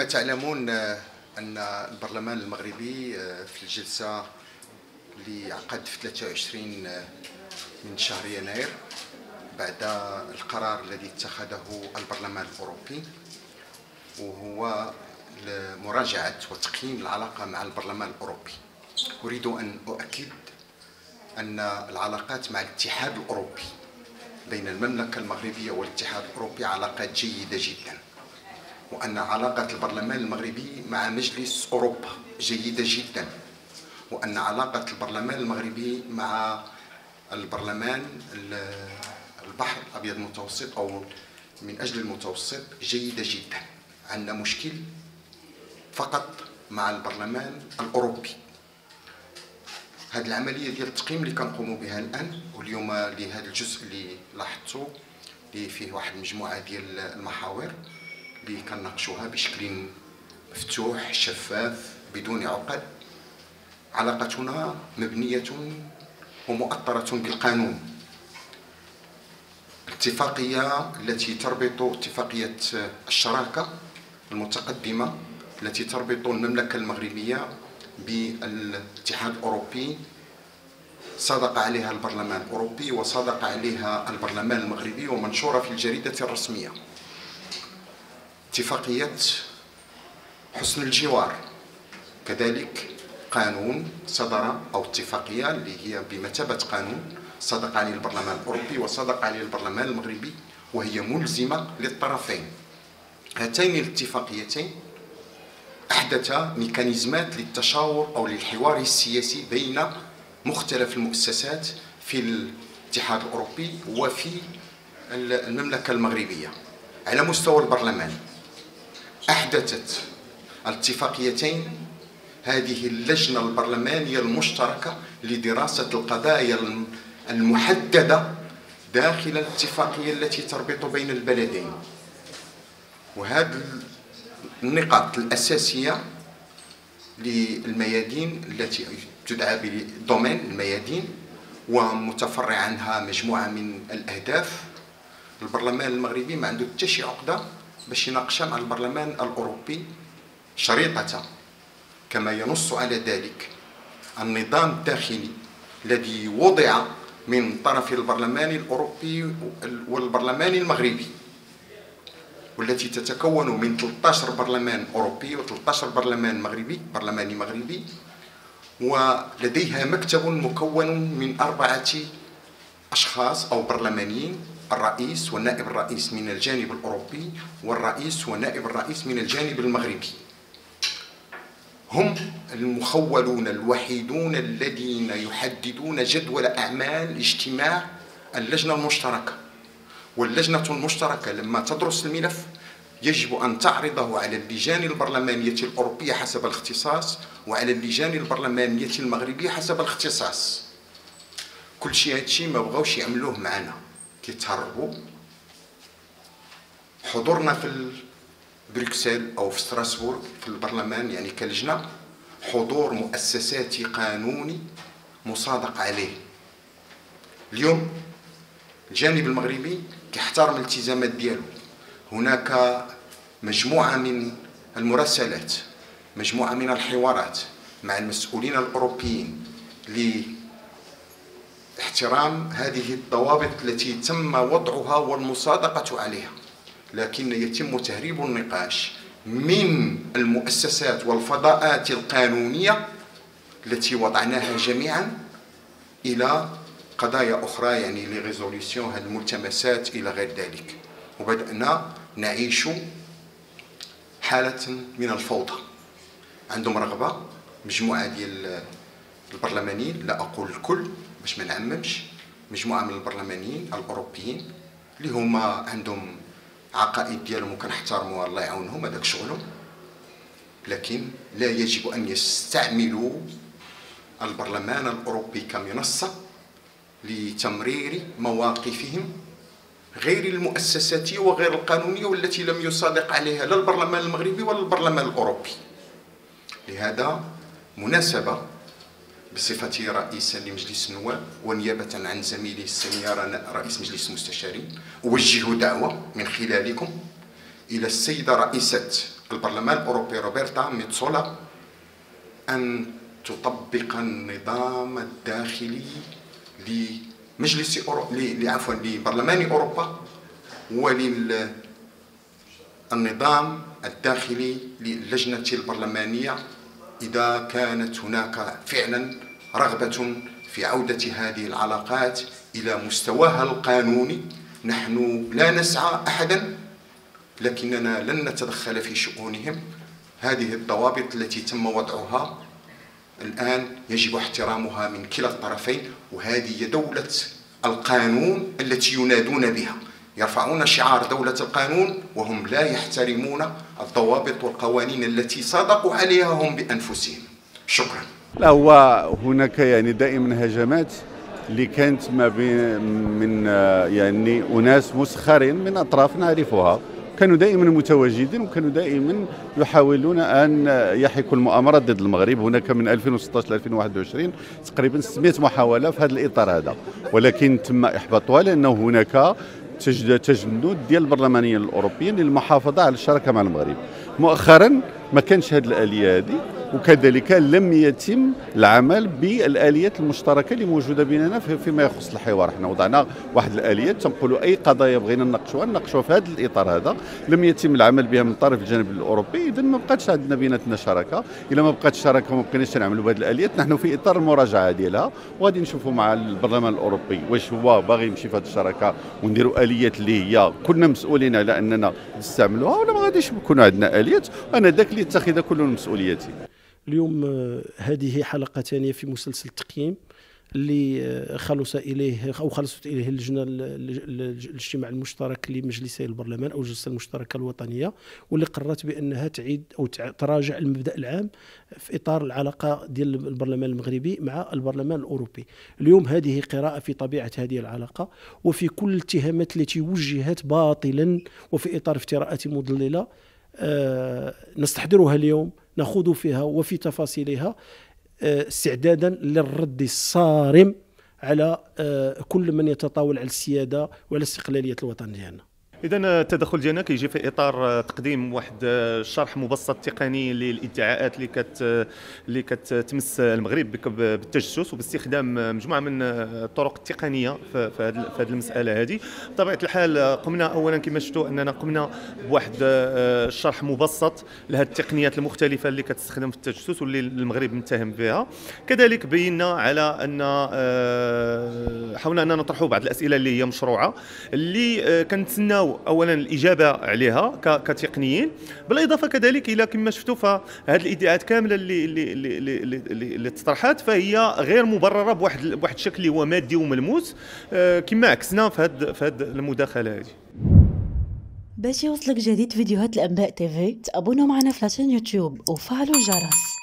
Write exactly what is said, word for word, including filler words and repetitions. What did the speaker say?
تعلمون أن البرلمان المغربي في الجلسة اللي عقد في ثلاثة وعشرين من شهر يناير بعد القرار الذي اتخذه البرلمان الأوروبي، وهو لمراجعة وتقييم العلاقة مع البرلمان الأوروبي. أريد أن أؤكد أن العلاقات مع الاتحاد الأوروبي بين المملكة المغربية والاتحاد الأوروبي علاقات جيدة جدا، وأن علاقة البرلمان المغربي مع مجلس أوروبا جيدة جدا، وأن علاقة البرلمان المغربي مع البرلمان البحر الأبيض المتوسط أو من أجل المتوسط جيدة جدا. عندنا مشكل فقط مع البرلمان الأوروبي. هذه العملية ديال التقييم اللي كنقوموا بها الآن، واليوم لهذا الجزء اللي لاحظتوا اللي فيه واحد المجموعة ديال المحاور اللي كنناقشوها بشكل مفتوح شفاف بدون عقد. علاقتنا مبنية ومؤطرة بالقانون. الاتفاقية التي تربط اتفاقية الشراكة المتقدمة التي تربط المملكة المغربية بالاتحاد الأوروبي صادق عليها البرلمان الأوروبي وصادق عليها البرلمان المغربي ومنشورة في الجريدة الرسمية. اتفاقية حسن الجوار كذلك قانون صدر أو اتفاقية اللي هي بمثابة قانون صدق عليه البرلمان الأوروبي وصدق عليه البرلمان المغربي، وهي ملزمة للطرفين. هاتين الاتفاقيتين أحدث ميكانيزمات للتشاور أو للحوار السياسي بين مختلف المؤسسات في الاتحاد الأوروبي وفي المملكة المغربية. على مستوى البرلمان أحدثت الاتفاقيتين هذه اللجنة البرلمانية المشتركة لدراسة القضايا المحددة داخل الاتفاقية التي تربط بين البلدين. وهذه النقاط الأساسية للميادين التي تدعى بدومين الميادين ومتفرع عنها مجموعة من الأهداف. البرلمان المغربي ما عنده حتى شي عقدة باش يناقشها مع البرلمان الأوروبي شريطة كما ينص على ذلك النظام الداخلي الذي وضع من طرف البرلمان الأوروبي والبرلمان المغربي، والتي تتكون من ثلاثة عشر برلمان أوروبي و ثلاثة عشر برلمان مغربي برلماني مغربي، ولديها مكتب مكون من أربعة أشخاص أو برلمانيين: الرئيس والنائب الرئيس من الجانب الأوروبي والرئيس ونائب الرئيس من الجانب المغربي. هم المخولون الوحيدون الذين يحددون جدول أعمال اجتماع اللجنة المشتركة. واللجنة المشتركة لما تدرس الملف يجب أن تعرضه على اللجان البرلمانية الأوروبية حسب الاختصاص وعلى اللجان البرلمانية المغربية حسب الاختصاص. كل شيء هادشي ما بغاوش يعملوه معنا، كيتهربوا. حضورنا في بروكسل أو في ستراسبورغ في البرلمان يعني كلجنة حضور مؤسساتي قانوني مصادق عليه. اليوم الجانب المغربي كيحترم الالتزامات ديالو. هناك مجموعة من المراسلات، مجموعة من الحوارات مع المسؤولين الأوروبيين لاحترام هذه الضوابط التي تم وضعها والمصادقة عليها، لكن يتم تهريب النقاش من المؤسسات والفضاءات القانونية التي وضعناها جميعا إلى قضايا أخرى، يعني لغيزوليسيون هذه الملتمسات إلى غير ذلك. وبدأنا نعيش حالة من الفوضى. عندهم رغبة مجموعة ديال البرلمانيين، لا أقول الكل باش ما نعممش، مجموعة من البرلمانيين الأوروبيين اللي هما عندهم عقائد ديالهم وكنحترموها الله يعاونهم هذاك شغلهم، لكن لا يجب أن يستعملوا البرلمان الأوروبي كمنصة لتمرير مواقفهم غير المؤسساتية وغير القانونية والتي لم يصادق عليها لا البرلمان المغربي ولا البرلمان الأوروبي. لهذا مناسبة بصفتي رئيسا لمجلس النواب ونيابة عن زميلي السنيار رئيس مجلس المستشارين أوجه دعوة من خلالكم إلى السيدة رئيسة البرلمان الأوروبي روبرتا ميتسولا أن تطبق النظام الداخلي لمجلس أورو... ل... عفوا لبرلمان أوروبا وللنظام الداخلي للجنة البرلمانية إذا كانت هناك فعلا رغبة في عودة هذه العلاقات إلى مستواها القانوني. نحن لا نسعى أحدا، لكننا لن نتدخل في شؤونهم. هذه الضوابط التي تم وضعها الآن يجب احترامها من كلا الطرفين، وهذه هي دولة القانون التي ينادون بها. يرفعون شعار دولة القانون وهم لا يحترمون الضوابط والقوانين التي صادقوا عليها هم بأنفسهم. شكرا. لا، هو هناك يعني دائما هجمات اللي كانت ما بين من يعني أناس مسخرين من أطراف نعرفها، كانوا دائما متواجدين وكانوا دائما يحاولون أن يحكوا المؤامرات ضد المغرب. هناك من ألفين وستة عشر ل ألفين وواحد وعشرين تقريبا ستمائة محاولة في هذا الإطار هذا، ولكن تم إحباطها لأنه هناك تجنيد ديال البرلمانيين الأوروبيين للمحافظة على الشراكة مع المغرب. مؤخرا ما كانش هذه الآلية هذه، وكذلك لم يتم العمل بالآليات المشتركة اللي موجودة بيننا فيما يخص الحوار. احنا وضعنا واحد الآليات تنقولوا أي قضايا بغينا نناقشوها نناقشوها في هذا الإطار هذا، لم يتم العمل بها من طرف الجانب الأوروبي. إذا ما بقاتش عندنا بيناتنا شراكة. إلا ما بقاتش شراكة وما بقيناش نعملوا بهذه الآليات، نحن في إطار المراجعة ديالها وغادي نشوفوا مع البرلمان الأوروبي واش هو باغي يمشي في هذه الشراكة ونديروا آليات اللي هي كنا مسؤولين على أننا نستعملوها، ولا ما غاديش يكونوا عندنا آليات أنا ذاك اللي يتخذ كل مسؤولياتي. اليوم هذه حلقة ثانية في مسلسل التقييم اللي خلص إليه أو خلصت إليه اللجنة الاجتماع المشترك لمجلسي البرلمان أو الجلسة المشتركة الوطنية، واللي قررت بأنها تعيد أو تراجع المبدأ العام في إطار العلاقة ديال البرلمان المغربي مع البرلمان الأوروبي. اليوم هذه قراءة في طبيعة هذه العلاقة وفي كل الاتهامات التي وجهت باطلا وفي إطار افتراءات مضللة أه نستحضرها اليوم، نخوض فيها وفي تفاصيلها استعدادا للرد الصارم على كل من يتطاول على السيادة وعلى استقلالية الوطن ديالنا. إذا التدخل ديالنا كيجي في إطار تقديم واحد الشرح مبسط تقني للادعاءات اللي كت اللي كتمس المغرب بالتجسس وباستخدام مجموعة من الطرق التقنية في هذه المسألة هذه. بطبيعة الحال قمنا أولا كما شفتوا أننا قمنا بواحد الشرح مبسط لهذه التقنيات المختلفة اللي كتستخدم في التجسس واللي المغرب متهم بها. كذلك بينا على أن حاولنا أن نطرحوا بعض الأسئلة اللي هي مشروعة اللي كنتسناو اولا الاجابه عليها كتقنيين، بالاضافه كذلك الى كما شفتوا فهذه الادعاءات كامله اللي اللي اللي اللي, اللي تطرحات فهي غير مبرره بواحد بواحد الشكل اللي هو مادي وملموس كما عكسنا في هذه في هذه المداخله هذه. باش يوصلك جديد فيديوهات الانباء تيفي تابونوا معنا في لاشين يوتيوب وفعلوا الجرس.